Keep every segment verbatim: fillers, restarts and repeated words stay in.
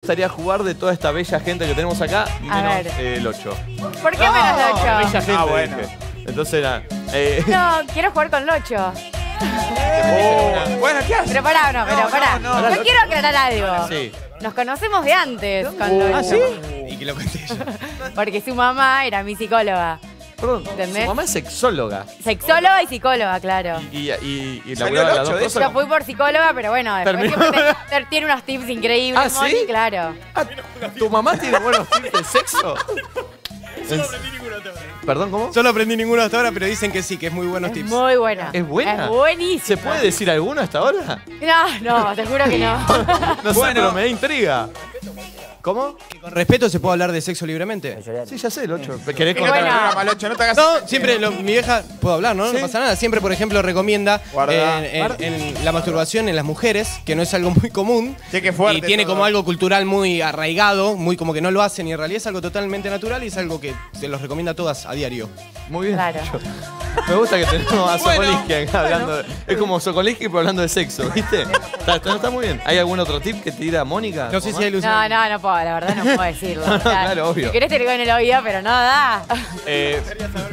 gustaría jugar de toda esta bella gente que tenemos acá? Menos eh, el ocho. ¿Por qué menos el ocho? Bella gente, ah, bueno. dije. Entonces era... Eh, no, quiero jugar con Locho. Oh. Bueno, ¿qué haces? Pero pará, no, pero no, pará. no, Yo no. quiero aclarar algo. sí. Nos conocemos de antes con Locho. ¿Ah, sí? Y que lo conté yo. Porque su mamá era mi psicóloga. Perdón, ¿entendés? su mamá es sexóloga. Sexóloga y psicóloga, claro. Y, y, y Salió laburaba el las ocho dos de cosas. Yo fui por psicóloga, pero bueno, después Terminó. siempre te- te- tiene unos tips increíbles, ¿Ah, sí? Moni, claro. Ah, ¿tu mamá tiene buenos tips de sexo? Solo aprendí ninguno hasta ahora. ¿Perdón, cómo? Solo aprendí ninguno hasta ahora, pero dicen que sí, que es muy buenos Es tips. muy buena. ¿Es buena? Es buenísima. ¿Se puede decir alguno hasta ahora? No, no, te juro que no. No sé, Bueno. pero me da intriga. ¿Cómo? Que con respeto se puede hablar de sexo libremente. Sí, ya sé, el ocho. ¿Querés Pero contar? bueno. Malocho, no te hagas. No, siempre lo- mi vieja, puedo hablar, ¿no? Sí. No pasa nada. Siempre, por ejemplo, recomienda Guarda. eh, en, en la masturbación en las mujeres, que no es algo muy común. Sí, qué fuerte y tiene todo. como algo cultural muy arraigado, muy como que no lo hacen y en realidad es algo totalmente natural y es algo que se los recomienda a todas a diario. Muy bien. Claro. Yo- Me gusta que tenemos a Bueno, Sokolinsky acá hablando. de- es como Sokolinsky, pero hablando de sexo, ¿viste? Está, está- está muy bien. ¿Hay algún otro tip que tira Mónica? No sé si hay luz. No, no, no puedo, la verdad no puedo decirlo. O sea, Claro, obvio. Si querés te lo digo en el oído, pero no da. Eh,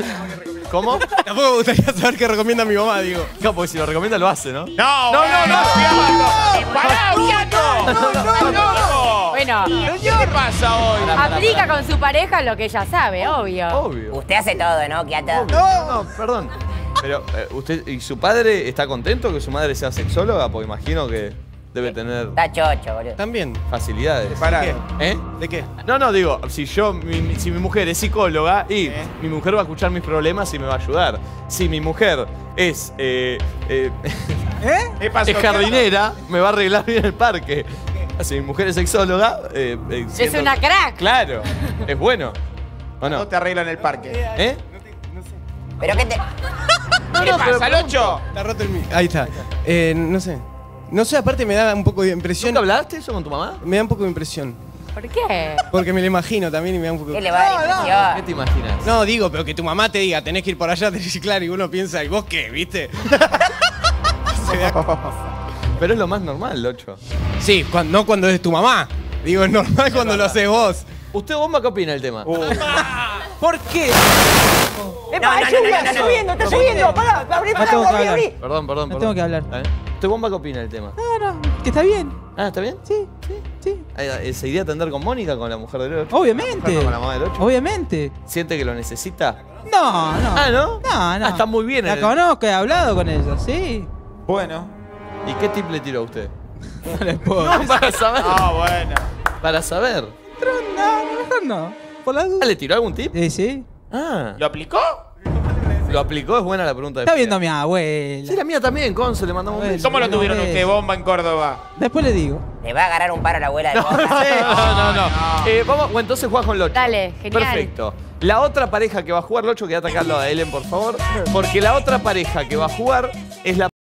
¿Cómo? Tampoco me gustaría saber qué recomienda mi mamá, digo. No, porque si lo recomienda lo hace, ¿no? No, No, no, no. ¡Pará, Biato! ¡No, no, no! Bueno, ¿Qué te pasa hoy? aplica con su pareja lo que ella sabe, obvio. Obvio. Usted hace todo, ¿no? Kiato. No, no, perdón. Pero, eh, ¿usted y su padre está contento que su madre sea sexóloga? Porque imagino que debe tener Está chocho, boludo. También. facilidades. Pará. ¿Qué? ¿Eh? ¿De qué? No, no, digo, si yo, mi, mi- si mi mujer es psicóloga y mi mujer va a escuchar mis problemas y me va a ayudar. Si mi mujer es, eh, eh, ¿Qué pasó? es jardinera, me va a arreglar bien el parque. Si mi mujer es sexóloga, eh, eh, Es siento- una crack. Claro, es bueno. ¿O No no? te arreglan el parque. ¿Eh? ¿Pero qué te...? ¿Qué pasa, Locho? Está roto el mi- Ahí está. Eh, no sé. No sé, aparte me da un poco de impresión. ¿Nunca hablaste eso con tu mamá? Me da un poco de impresión. ¿Por qué? Porque me lo imagino también y me da un poco ¿Qué le va a dar ¿Qué impresión? te imaginas? No, digo, pero que tu mamá te diga, tenés que ir por allá, tenés que ir claro, y uno piensa, ¿y vos qué? ¿Viste? Se da- Pero es lo más normal, Locho. Sí, cuan- no cuando es tu mamá. Digo, es normal cuando lo haces vos. ¿Usted, Bomba, qué opina del tema? ¿Por qué? ¡Epa, es lluvia! ¡Está lloviendo, está lloviendo! ¡Pará, abrí, No pará, tengo que abrí, hablar. abrí! Perdón, perdón, No perdón. tengo que hablar. ¿Eh? ¿Usted, Bomba, qué opina del tema? No, no, que está bien. Ah, ¿está bien? Sí, sí, sí. Eh, ¿Se iría a atender con Mónica, con la mujer del ocho? Obviamente. ¿Con la mamá del ocho? Obviamente. ¿Siente que lo necesita? No, no. Ah, ¿no? No, no. Ah, está muy bien. La el- conozco, he hablado con ella, sí. Bueno. ¿Y qué tip le tiró a usted? No le puedo. No, para saber. Ah, bueno. Para saber. Pero no, mejor no. Por la Ah, duda. ¿le tiró algún tip? Sí, sí. Ah. ¿Lo aplicó? ¿Lo aplicó? Es buena la pregunta de Está Fia. viendo a mi abuela. Sí, la mía también, Conce, le mandamos un Bueno. beso. ¿Cómo lo tuvieron Una vez. usted, Bomba, en Córdoba? Después le digo. Le va a agarrar un paro a la abuela de No, Boca. no, no. no. Eh, vamos, bueno, entonces juega con Locho. Dale, genial. Perfecto. La otra pareja que va a jugar, Locho, quédate acá al lado de Ellen, por favor. Porque la otra pareja que va a jugar es la